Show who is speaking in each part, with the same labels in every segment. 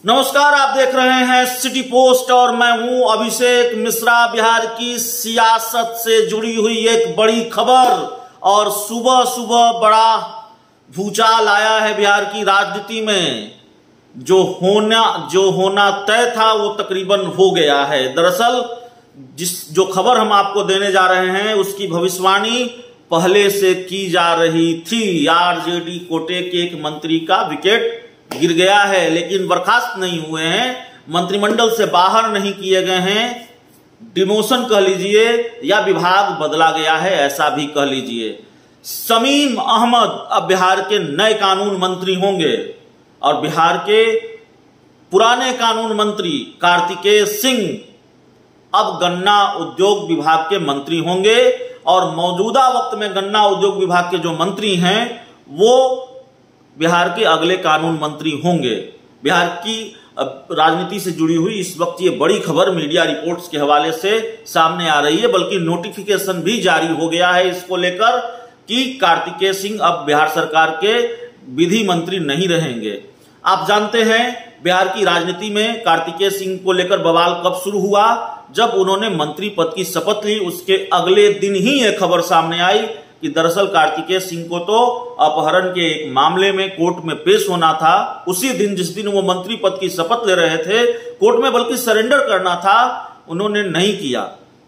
Speaker 1: नमस्कार, आप देख रहे हैं सिटी पोस्ट और मैं हूं अभिषेक मिश्रा। बिहार की सियासत से जुड़ी हुई एक बड़ी खबर और सुबह सुबह बड़ा भूचाल आया है बिहार की राजनीति में। जो होना तय था वो तकरीबन हो गया है। दरअसल जो खबर हम आपको देने जा रहे हैं उसकी भविष्यवाणी पहले से की जा रही थी। आरजेडी कोटे के एक मंत्री का विकेट गिर गया है, लेकिन बर्खास्त नहीं हुए हैं, मंत्रिमंडल से बाहर नहीं किए गए हैं, डिमोशन कह लीजिए या विभाग बदला गया है ऐसा भी कह लीजिए। शमीम अहमद अब बिहार के नए कानून मंत्री होंगे और बिहार के पुराने कानून मंत्री कार्तिकेय सिंह अब गन्ना उद्योग विभाग के मंत्री होंगे और मौजूदा वक्त में गन्ना उद्योग विभाग के जो मंत्री हैं वो बिहार के अगले कानून मंत्री होंगे। बिहार की राजनीति से जुड़ी हुई इस वक्त ये बड़ी खबर मीडिया रिपोर्ट्स के हवाले से सामने आ रही है, बल्कि नोटिफिकेशन भी जारी हो गया है इसको लेकर कि कार्तिकेय सिंह अब बिहार सरकार के विधि मंत्री नहीं रहेंगे। आप जानते हैं बिहार की राजनीति में कार्तिकेय सिंह को लेकर बवाल कब शुरू हुआ, जब उन्होंने मंत्री पद की शपथ ली। उसके अगले दिन ही यह खबर सामने आई कि दरअसल कार्तिकेय सिंह को तो अपहरण के एक मामले में कोर्ट में पेश होना था। उसी दिन जिस दिन वो मंत्री पद की शपथ ले रहे थे, कोर्ट में बल्कि सरेंडर करना था, उन्होंने नहीं किया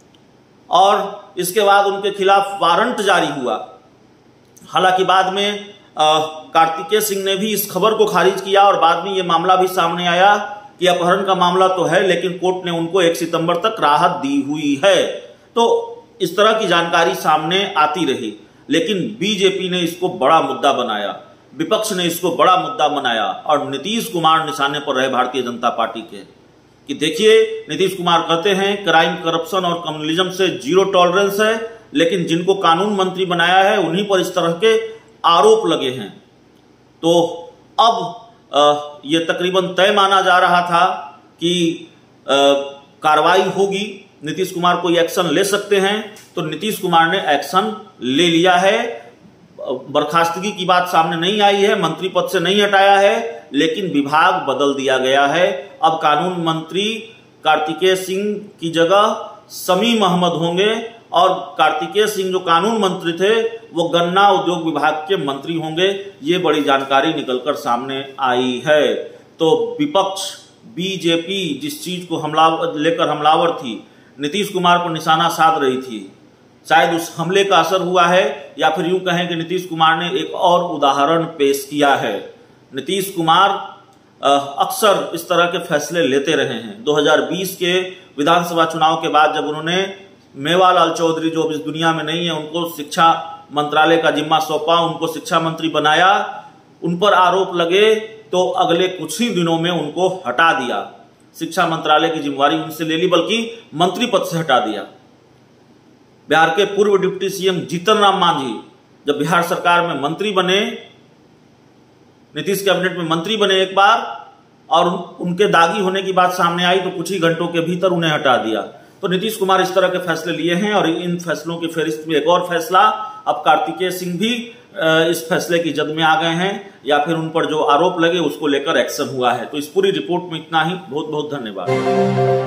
Speaker 1: और इसके बाद उनके खिलाफ वारंट जारी हुआ। हालांकि बाद में कार्तिकेय सिंह ने भी इस खबर को खारिज किया और बाद में ये मामला भी सामने आया कि अपहरण का मामला तो है, लेकिन कोर्ट ने उनको 1 सितंबर तक राहत दी हुई है। तो इस तरह की जानकारी सामने आती रही, लेकिन बीजेपी ने इसको बड़ा मुद्दा बनाया, विपक्ष ने इसको बड़ा मुद्दा बनाया और नीतीश कुमार निशाने पर रहे भारतीय जनता पार्टी के कि देखिए, नीतीश कुमार कहते हैं क्राइम, करप्शन और कम्युनलिज्म से जीरो टॉलरेंस है, लेकिन जिनको कानून मंत्री बनाया है उन्हीं पर इस तरह के आरोप लगे हैं। तो अब यह तकरीबन तय माना जा रहा था कि कार्रवाई होगी, नीतीश कुमार कोई एक्शन ले सकते हैं, तो नीतीश कुमार ने एक्शन ले लिया है। बर्खास्तगी की बात सामने नहीं आई है, मंत्री पद से नहीं हटाया है, लेकिन विभाग बदल दिया गया है। अब कानून मंत्री कार्तिकेय सिंह की जगह शमीम अहमद होंगे और कार्तिकेय सिंह जो कानून मंत्री थे वो गन्ना उद्योग विभाग के मंत्री होंगे। ये बड़ी जानकारी निकलकर सामने आई है। तो विपक्ष बीजेपी जिस चीज को लेकर हमलावर थी, नीतीश कुमार पर निशाना साध रही थी, शायद उस हमले का असर हुआ है, या फिर यूं कहें कि नीतीश कुमार ने एक और उदाहरण पेश किया है। नीतीश कुमार अक्सर इस तरह के फैसले लेते रहे हैं। 2020 के विधानसभा चुनाव के बाद जब उन्होंने मेवालाल चौधरी, जो अब इस दुनिया में नहीं है, उनको शिक्षा मंत्रालय का जिम्मा सौंपा, उनको शिक्षा मंत्री बनाया, उन पर आरोप लगे तो अगले कुछ ही दिनों में उनको हटा दिया। शिक्षा मंत्रालय की जिम्मेवारी उनसे ले ली, बल्कि मंत्री पद से हटा दिया। बिहार के पूर्व डिप्टी सीएम जीतन राम मांझी जब बिहार सरकार में मंत्री बने, नीतीश कैबिनेट में मंत्री बने एक बार, और उनके दागी होने की बात सामने आई तो कुछ ही घंटों के भीतर उन्हें हटा दिया। तो नीतीश कुमार इस तरह के फैसले लिए हैं और इन फैसलों की फहरिस्त में एक और फैसला, अब कार्तिकेय सिंह भी इस फैसले की जद में आ गए हैं, या फिर उन पर जो आरोप लगे उसको लेकर एक्शन हुआ है। तो इस पूरी रिपोर्ट में इतना ही। बहुत बहुत धन्यवाद।